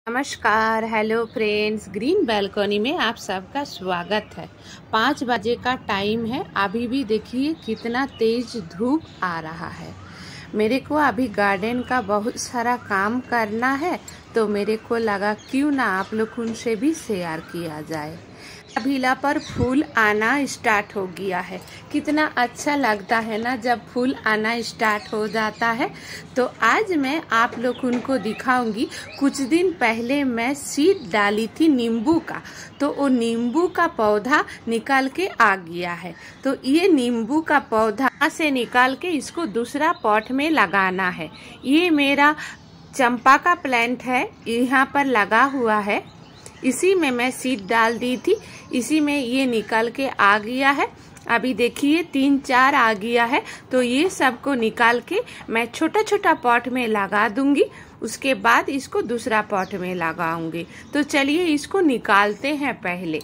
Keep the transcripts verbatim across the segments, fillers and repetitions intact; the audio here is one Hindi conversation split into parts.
नमस्कार, हेलो फ्रेंड्स। ग्रीन बालकनी में आप सबका स्वागत है। पाँच बजे का टाइम है। अभी भी देखिए कितना तेज धूप आ रहा है। मेरे को अभी गार्डन का बहुत सारा काम करना है, तो मेरे को लगा क्यों ना आप लोग उनसे भी शेयर किया जाए। अभीला पर फूल आना स्टार्ट हो गया है। कितना अच्छा लगता है ना जब फूल आना स्टार्ट हो जाता है। तो आज मैं आप लोग उनको दिखाऊंगी। कुछ दिन पहले मैं सीड डाली थी नींबू का, तो वो नींबू का पौधा निकाल के आ गया है। तो ये नींबू का पौधा से निकाल के इसको दूसरा पॉट में लगाना है। ये मेरा चंपा का प्लांट है, यहाँ पर लगा हुआ है। इसी में मैं सीड डाल दी थी, इसी में ये निकल के आ गया है। अभी देखिए तीन चार आ गया है। तो ये सबको निकाल के मैं छोटा छोटा पॉट में लगा दूंगी। उसके बाद इसको दूसरा पॉट में लगाऊंगी। तो चलिए इसको निकालते हैं। पहले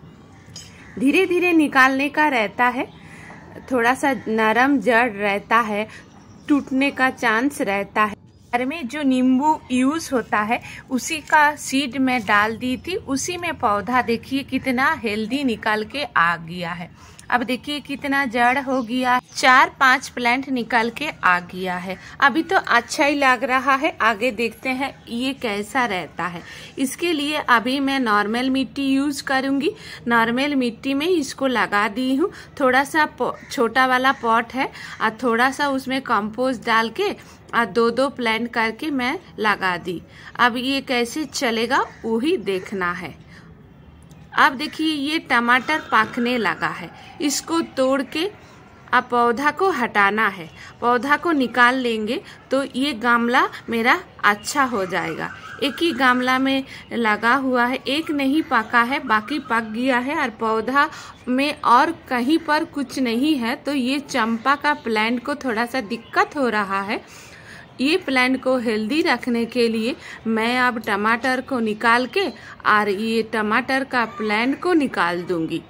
धीरे धीरे निकालने का रहता है, थोड़ा सा नरम जड़ रहता है, टूटने का चांस रहता है। घर में जो नींबू यूज होता है उसी का सीड में डाल दी थी। उसी में पौधा देखिए कितना हेल्दी निकल के आ गया है। अब देखिए कितना जड़ हो गया, चार पांच प्लांट निकल के आ गया है। अभी तो अच्छा ही लग रहा है। आगे देखते हैं ये कैसा रहता है। इसके लिए अभी मैं नॉर्मल मिट्टी यूज करूंगी। नॉर्मल मिट्टी में इसको लगा दी हूँ। थोड़ा सा छोटा वाला पॉट है और थोड़ा सा उसमें कंपोस्ट डाल के और दो दो प्लांट करके मैं लगा दी। अब ये कैसे चलेगा वही देखना है। अब देखिए ये टमाटर पकने लगा है। इसको तोड़ के अब पौधा को हटाना है। पौधा को निकाल लेंगे तो ये गमला मेरा अच्छा हो जाएगा। एक ही गमला में लगा हुआ है, एक नहीं पका है, बाकी पक गया है और पौधा में और कहीं पर कुछ नहीं है। तो ये चंपा का प्लांट को थोड़ा सा दिक्कत हो रहा है। ये प्लांट को हेल्दी रखने के लिए मैं अब टमाटर को निकाल के और ये टमाटर का प्लांट को निकाल दूंगी,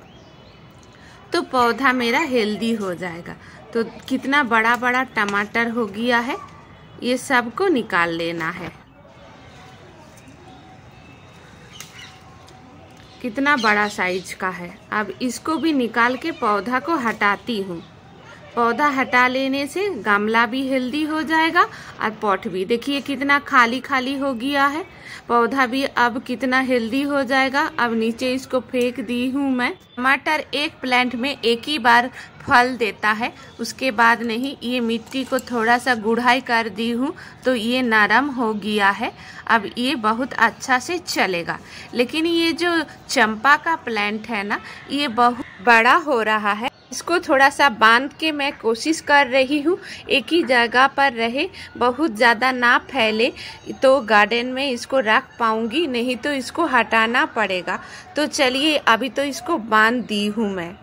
तो पौधा मेरा हेल्दी हो जाएगा। तो कितना बड़ा बड़ा टमाटर हो गया है, ये सब को निकाल लेना है। कितना बड़ा साइज का है। अब इसको भी निकाल के पौधा को हटाती हूँ। पौधा हटा लेने से गमला भी हेल्दी हो जाएगा और पॉट भी देखिए कितना खाली खाली हो गया है। पौधा भी अब कितना हेल्दी हो जाएगा। अब नीचे इसको फेंक दी हूँ मैं। टमाटर एक प्लांट में एक ही बार फल देता है, उसके बाद नहीं। ये मिट्टी को थोड़ा सा गुड़ाई कर दी हूँ तो ये नरम हो गया है। अब ये बहुत अच्छा से चलेगा। लेकिन ये जो चंपा का प्लांट है ना, ये बहुत बड़ा हो रहा है। इसको थोड़ा सा बांध के मैं कोशिश कर रही हूँ एक ही जगह पर रहे, बहुत ज़्यादा ना फैले, तो गार्डन में इसको रख पाऊंगी। नहीं तो इसको हटाना पड़ेगा। तो चलिए अभी तो इसको बांध दी हूँ मैं।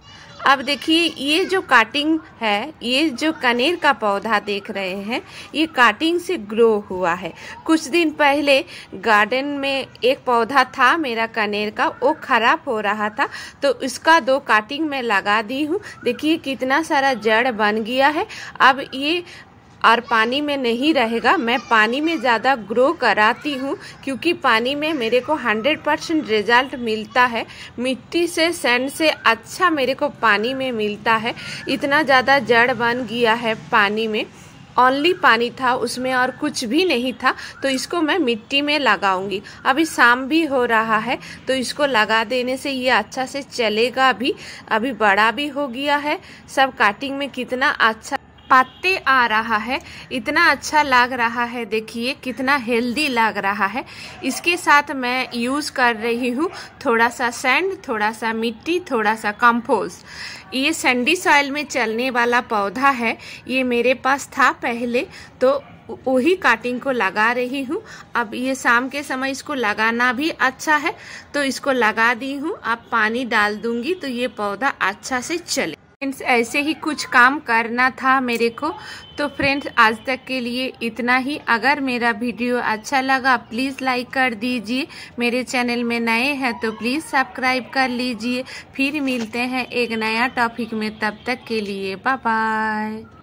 अब देखिए ये जो काटिंग है, ये जो कनेर का पौधा देख रहे हैं, ये काटिंग से ग्रो हुआ है। कुछ दिन पहले गार्डन में एक पौधा था मेरा कनेर का, वो खराब हो रहा था, तो इसका दो काटिंग में लगा दी हूँ। देखिए कितना सारा जड़ बन गया है। अब ये और पानी में नहीं रहेगा। मैं पानी में ज़्यादा ग्रो कराती हूँ क्योंकि पानी में मेरे को हंड्रेड परसेंट रिजल्ट मिलता है। मिट्टी से, सैंड से अच्छा मेरे को पानी में मिलता है। इतना ज़्यादा जड़ बन गया है पानी में, ओनली पानी था उसमें और कुछ भी नहीं था। तो इसको मैं मिट्टी में लगाऊंगी। अभी शाम भी हो रहा है तो इसको लगा देने से ये अच्छा से चलेगा भी। अभी बड़ा भी हो गया है। सब काटिंग में कितना अच्छा पत्ते आ रहा है, इतना अच्छा लग रहा है। देखिए कितना हेल्दी लग रहा है। इसके साथ मैं यूज़ कर रही हूँ थोड़ा सा सैंड, थोड़ा सा मिट्टी, थोड़ा सा कंपोस्ट। ये सैंडी सॉइल में चलने वाला पौधा है। ये मेरे पास था पहले, तो वही काटिंग को लगा रही हूँ। अब ये शाम के समय इसको लगाना भी अच्छा है, तो इसको लगा दी हूँ। अब पानी डाल दूंगी तो ये पौधा अच्छा से चले। फ्रेंड्स ऐसे ही कुछ काम करना था मेरे को। तो फ्रेंड्स आज तक के लिए इतना ही। अगर मेरा वीडियो अच्छा लगा प्लीज़ लाइक कर दीजिए। मेरे चैनल में नए हैं तो प्लीज़ सब्सक्राइब कर लीजिए। फिर मिलते हैं एक नया टॉपिक में, तब तक के लिए बाय बाय।